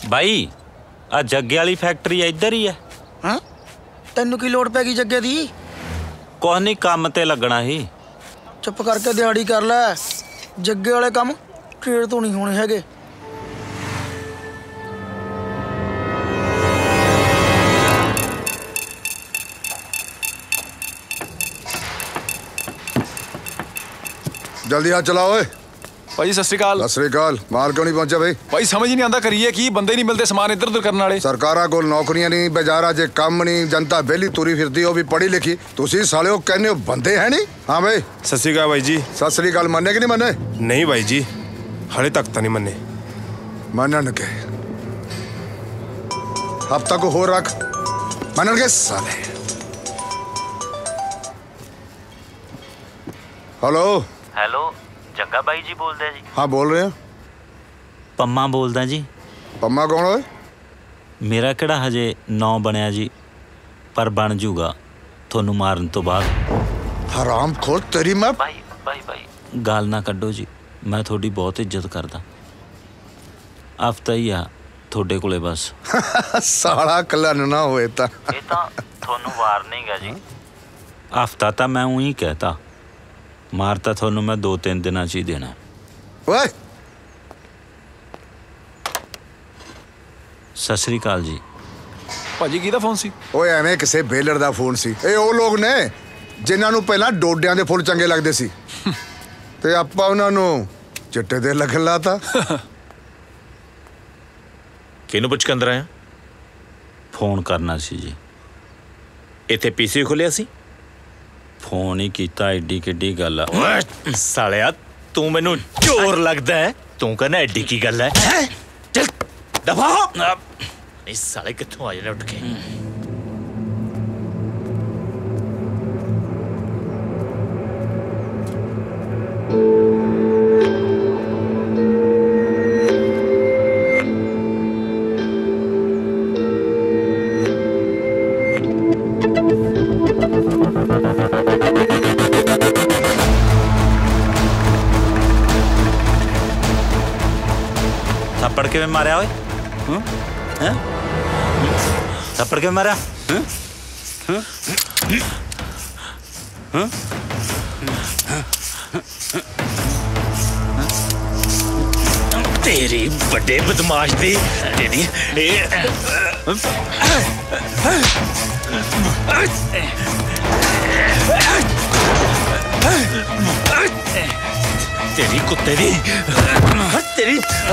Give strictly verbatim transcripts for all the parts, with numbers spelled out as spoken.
भाई आ जग्गे वाली फैक्ट्री इधर ही है। हाँ तेनू की लोड़ पैगी जग्गे दी? कुछ नहीं, काम ते लगना ही। चुप करके दिहाड़ी कर लै। जग्गे वाले काम ट्रेड तो नहीं होने हैगे। जल्दी हाथ चलाओ। भाई सत श्री अकाल। सत श्री अकाल। माल क्यों नहीं पहुंचा भाई? भाई समझ ही नहीं आता करिए कि बंदे नहीं मिलते समान इधर उधर करने वाले। सरकारा कोल नौकरियां नहीं, बाजारा च काम नहीं, जनता बेली तुरी फिरती हो भी पढ़ी लिखी। तुसी साले हो कहने हो बंदे है नहीं। हाँ भाई सत श्री अकाल भाई जी। सत श्री अकाल। मन्ने कि नहीं मन्ने? नहीं भाई जी हाले तक तो नहीं मन्ने। मनन के हफ्ता को हो रख मनन के साले। हेलो हेलो जग्गा भाई जी बोलते जी? हाँ बोल रहे हैं। पम्मा बोलदा जी। पम्मा कौन है? मेरा किहड़ा हजे नौ बनया जी, पर बन जूगा थोनू मारन तो बाद। हराम खोर तेरी मैं। भाई भाई भाई गाल ना कड्डो जी, मैं थोड़ी बहुत इज्जत करदा। हफ्ता ही आ थोड़े कोले बस। साला कलन ना होए ता। ये तां थोनू वार्निंग है जी। हफ्ता तां मैं ऊँ ही कहता, मारता थोनू मैं दो तीन दिन ही देना। ओए सत श्री अकाल जी। भाजी किहदा फोन सी? ओए एवें किसे बेलर दा फोन सी। ਇਹ ਉਹ ਲੋਕ ਨੇ ਜਿਨ੍ਹਾਂ ਨੂੰ ਪਹਿਲਾਂ ਡੋਡਿਆਂ ਦੇ ਫੁੱਲ ਚੰਗੇ ਲੱਗਦੇ ਸੀ ਤੇ ਆਪਾਂ ਉਹਨਾਂ ਨੂੰ ਚਿੱਟੇ ਦੇ ਲੱਗਣ ਲਾਤਾ। ਕਿਹਨੂੰ ਪੁੱਛ ਕੇ ਅੰਦਰ ਆਇਆ? ਫੋਨ ਕਰਨਾ ਸੀ ਜੀ। ਇੱਥੇ ਪੀਸੀ ਖੋਲਿਆ ਸੀ? ਫੋਨ ਹੀ ਕੀਤਾ, ਐਡੀ ਕਿੱਡੀ ਗੱਲ ਆ। ਓਏ ਸਾਲਿਆ ਤੂੰ ਮੈਨੂੰ ਚੋਰ ਲੱਗਦਾ ਹੈ। ਤੂੰ ਕਹਿੰਦਾ ਐਡੀ ਕੀ ਗੱਲ ਹੈ? ਚੱਲ ਦਫਾ ਹੋ। ਇਹ ਸਾਲੇ ਕਿੱਥੋਂ ਆ ਜਾਣੇ ਉੱਠ ਕੇ? थप्पड़ के में मारा ओए? हैं? थप्पड़ के में मारा? हैं? हैं? तेरी बड़े बदमाश दी तेरी तेरी कुत्ते दी तेरी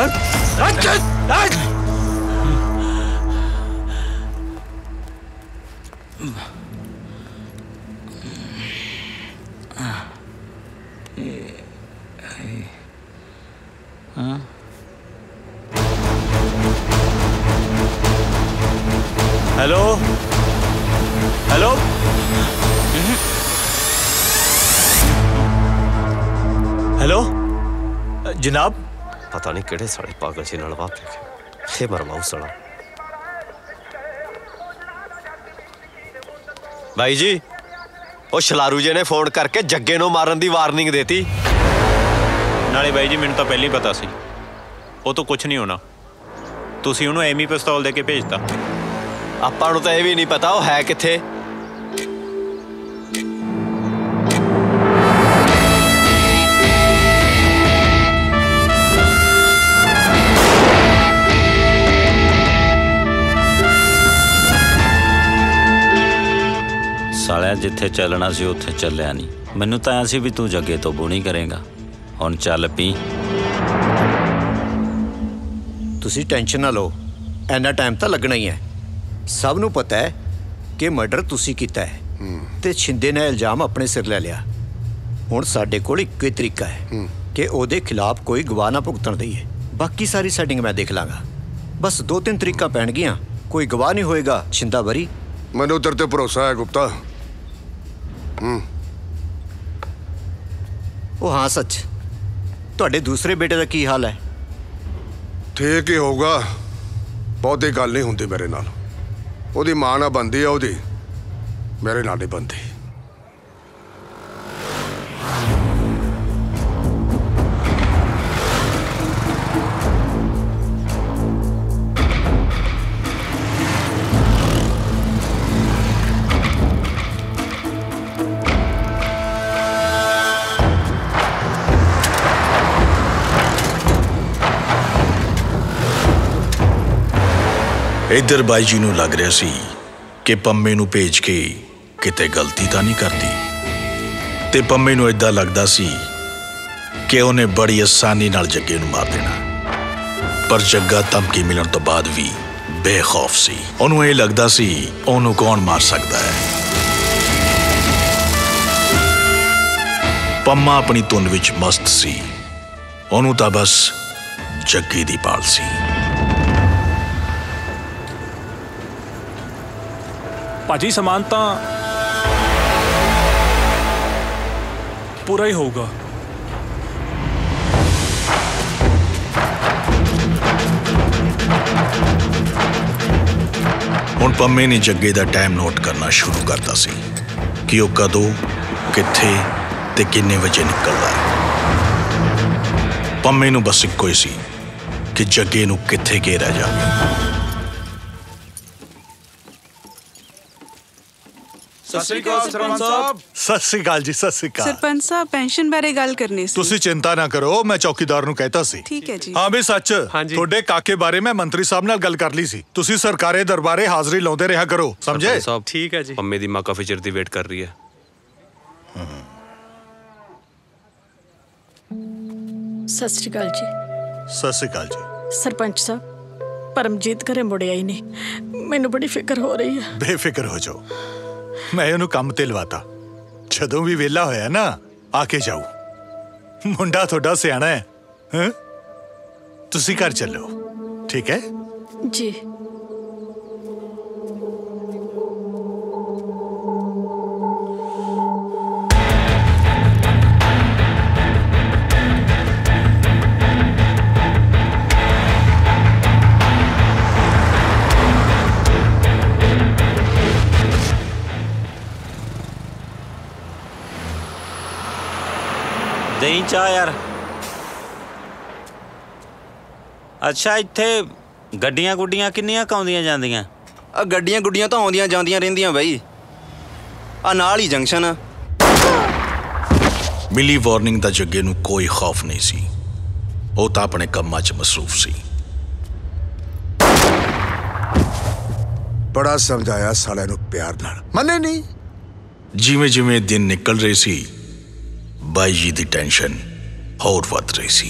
हेलो हेलो हेलो जनाब। पता नहीं किहड़े साले पागल से नाल वाह थे मरवाऊ साला। भाई जी ਉਹ ਛਲਾਰੂ ਜੇ ਨੇ ਫੋਨ ਕਰਕੇ ਜੱਗੇ ਨੂੰ ਮਾਰਨ ਦੀ ਵਾਰਨਿੰਗ ਦੇਤੀ। ਨਾਲੇ ਬਾਈ ਜੀ ਮੈਨੂੰ ਤਾਂ ਪਹਿਲਾਂ ਹੀ ਪਤਾ ਸੀ ਉਹ ਤੋਂ ਕੁਝ ਨਹੀਂ ਹੋਣਾ। ਤੁਸੀਂ ਉਹਨੂੰ ਐਵੇਂ ਪਿਸਤੌਲ ਦੇ ਕੇ ਭੇਜਤਾ। ਆਪਾਂ ਨੂੰ ਤਾਂ ਇਹ ਵੀ ਨਹੀਂ ਪਤਾ ਉਹ ਹੈ ਕਿੱਥੇ। सालिया जिथे चलना सी उत्थे चलिया नहीं। मैनू तो ऐ सी भी तू जग्गे तो बुनी करेगा। हुण चल पी। तुसी टेंशन ना लो, इन्ना टाइम तो लगना ही है। सब नू पता है कि मर्डर तुसी कीता है ते छिंदे ने इल्जाम अपने सिर ले लिया। हुण साडे कोल इक्को ही तरीका है कि ओहदे खिलाफ कोई गवाह ना भुगतण दईए। बाकी सारी सैटिंग मैं देख लांगा। बस दो तीन तरीका पैणगियां, कोई गवाह नहीं होएगा, छिंदा बरी। मैनू तेरे ते भरोसा है गुप्ता। ओ हाँ सच, तुहाडे दूसरे बेटे का की हाल है? ठीक ही होगा, बहुती गल नहीं हुंदी मेरे नाल। ओहदी मां नाल बनदी है, ओहदी मेरे नाल नहीं बनदी। इधर बाई जी नूं लग रहा सी कि पंमे नूं भेज के किते गलती तां नहीं करदी, ते पंमे नूं इदां लगदा सी कि उन्हें बड़ी आसानी नाल जग्गे नूं मार देना। पर जग्गा धमकी मिलण तो बाद भी बेखौफ सी। उन्होंने ये लगदा सी उन्होंने कौन मार सकता है। पंमा अपनी धुन विच मस्त सी, उन्होंने तां बस जग्गे दी पाल सी। भाजी समान तो पूरा ही होगा। हुण पंमे ने जग्गे दा टाइम नोट करना शुरू करता सी कि वह कदों कित्थे ते किन्ने बजे निकलदा है। पंमे नूं बस इक्को ही सी कि जग्गे नूं कित्थे घेरा जावे। सत श्री अकाल सरपंच साहब। सत श्री अकाल जी, सत श्री अकाल। सरपंच साहब पेंशन बारे गल करनी सी। तुसी चिंता ना करो, मैं चौकीदार नूं कहता सी। ठीक है जी। हाँ भी सच, थोड़े काके बारे मैं मंत्री साहब नाल गल कर ली सी। तुसी सरकारे दरबारे हाजरी लाउंदे रहा करो, समझे? साहब ठीक है जी। पंमे दी मां काफी चिर दी वेट कर रही है। सत श्री अकाल जी। सत श्री अकाल जी। सरपंच साहब, परमजीत घरे मुड़े आई नहीं, मैनू बड़ी फिक्र हो रही है। बेफिक्र हो जाओ, मैं उन्होंने काम ते लवाता। जदों भी वेला होया ना आके जाओ। मुंडा थोड़ा सियाना है, हैं? तुसी घर चलो, ठीक है जी। दही चाह यार। अच्छा इत्थे गड्डियां गुड्डियां किन्नियां आउंदियां जांदियां? आ गड्डियां गुड्डियां तो आउंदियां जांदियां रहिंदियां बई, आ नाल ही जंक्शन आ। मिली वार्निंग दा जग्गे नूं कोई खौफ नहीं सी, वो तां अपने कम्मां च मसरूफ सी। बड़ा समझाया साले नूं प्यार नाल, मन्ने नहीं। जिवें जिवें दिन निकल रहे सी बाई जी दी टेंशन होर वध रही सी।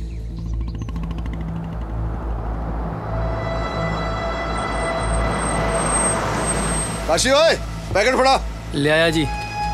काशी ओए पैकेट फड़ा। ले आया जी।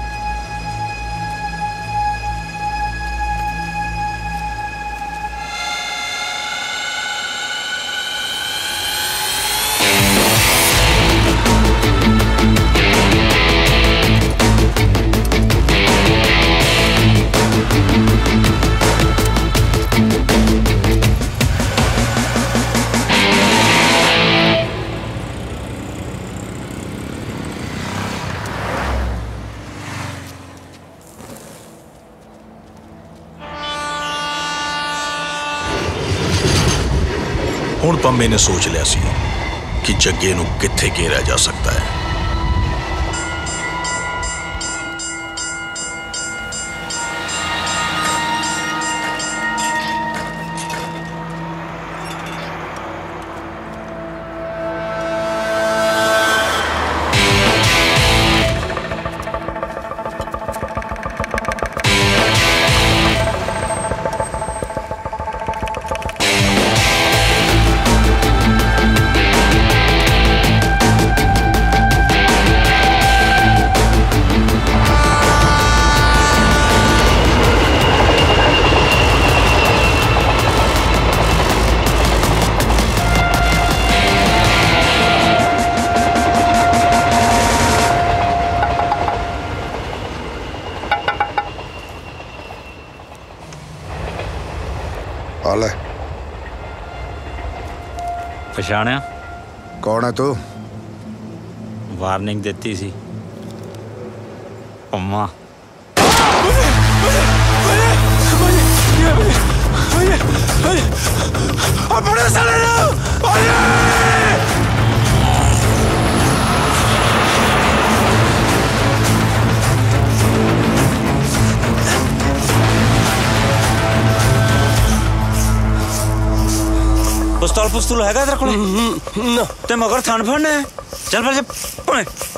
हुण पंमे ने सोच लिया सी कि जग्गे नूं कित्थे घेरा जा सकता है। पछाणिया? कौन है तू? वार्निंग देती सी पंमा। पिस्तौल पुस्तौल हैगा तेरे को? ते मगर थान फड़ना है। चल फिर